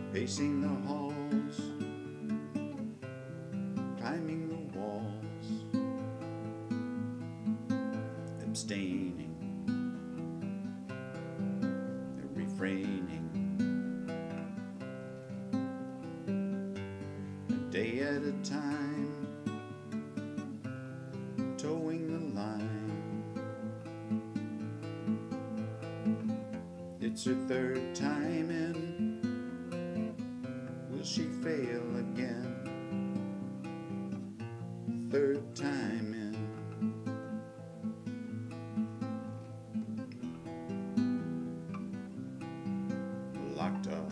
pacing the halls, climbing the walls, abstaining, refraining, a day at a time, towing the line. It's her third time in. Will she fail again? Third time in. Locked up,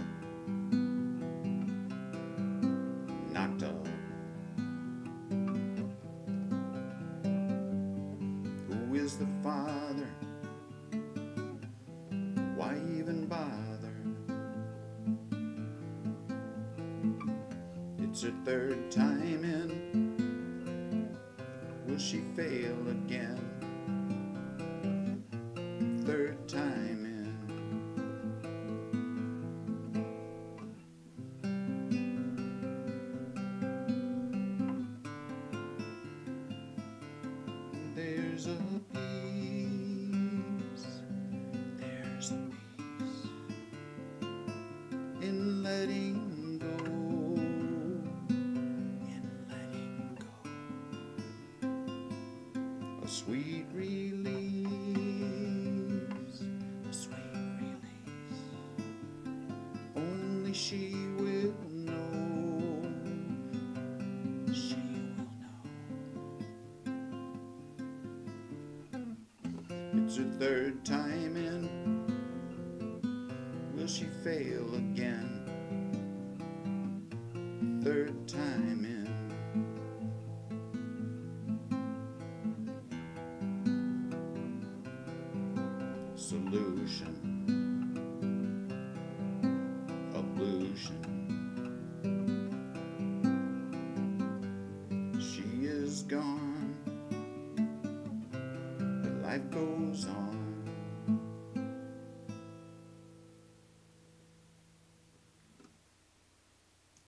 knocked up. Who is the father? Why even bother? It's her third time in. Will she fail again? Third time in. There's a peace, there's a peace in letting go, in letting go. A sweet release, a sweet release. Only she will know, she will know. It's her third time in. Will she fail again? Third time in. Solution, ablution. She is gone, but life goes on.